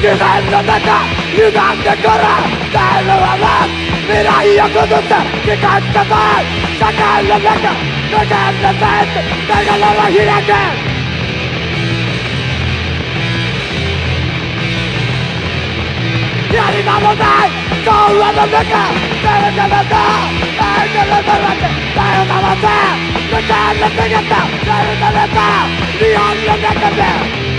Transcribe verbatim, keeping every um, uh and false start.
夢の中歪んでくる誰のまま未来を崩す時間がない社会の中無限のペース目がまま開けやり場もない童話の中誰かだと誰かだとだって誰かだと無限の姿誰かだと日本の中で